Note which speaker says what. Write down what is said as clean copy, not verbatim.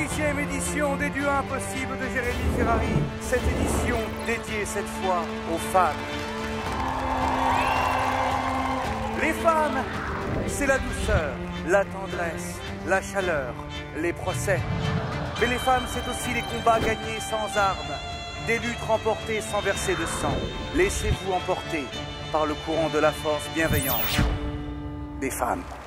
Speaker 1: 10e édition des duos impossibles de Jérémy Ferrari. Cette édition dédiée cette fois aux femmes. Les femmes, c'est la douceur, la tendresse, la chaleur, les procès. Mais les femmes, c'est aussi les combats gagnés sans armes, des luttes remportées sans verser de sang. Laissez-vous emporter par le courant de la force bienveillante des femmes.